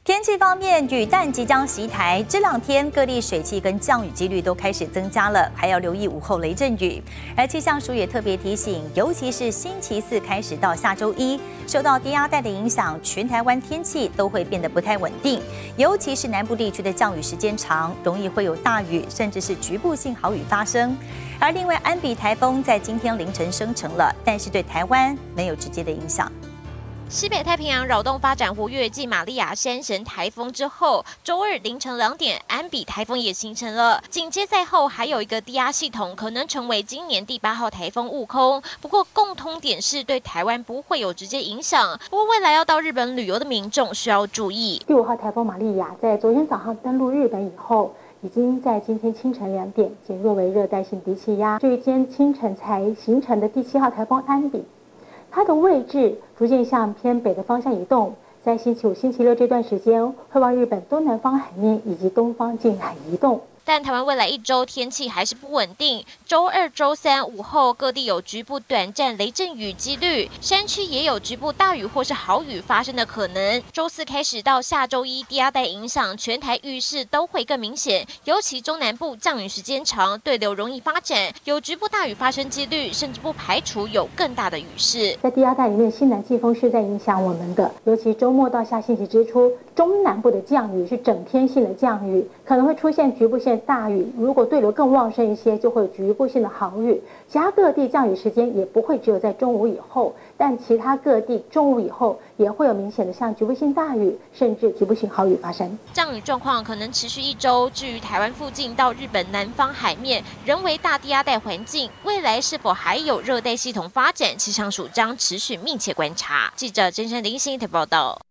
天气方面，雨弹即将袭台，这2天各地水汽跟降雨几率都开始增加了，还要留意午后雷阵雨。而气象署也特别提醒，尤其是星期4开始到下周1，受到低压带的影响，全台湾天气都会变得不太稳定，尤其是南部地区的降雨时间长，容易会有大雨，甚至是局部性豪雨发生。而另外，安比台风在今天凌晨生成了，但是对台湾没有直接的影响。 西北太平洋扰动发展活跃，继玛利亚山神台风之后，周二凌晨2点，安比台风也形成了。紧接在后还有一个低压系统可能成为今年第8号台风悟空。不过共通点是对台湾不会有直接影响。不过未来要到日本旅游的民众需要注意。 第5号台风玛利亚在昨天早上登陆日本以后，已经在今天清晨2点减弱为热带性低气压。至于今天清晨才形成的第7号台风安比，它的位置逐渐向偏北的方向移动，在星期5、星期6这段时间会往日本东南方海面以及东方近海移动。 但台湾未来1周天气还是不稳定，周2、周3午后各地有局部短暂雷阵雨几率，山区也有局部大雨或是豪雨发生的可能。周4开始到下周1，低压带影响，全台雨势都会更明显，尤其中南部降雨时间长，对流容易发展，有局部大雨发生几率，甚至不排除有更大的雨势。 在低压带里面，西南季风是在影响我们的，尤其周末到下星期之初，中南部的降雨是整天性的降雨，可能会出现局部性大雨，如果对流更旺盛一些，就会有局部性的豪雨。其他各地降雨时间也不会只有在中午以后，但其他各地中午以后也会有明显的像局部性大雨，甚至局部性豪雨发生。 降雨状况可能持续1周。至于台湾附近到日本南方海面，仍为大低压带环境，未来是否还有热带系统发展，气象署将持续密切观察。记者甄山林新台报道。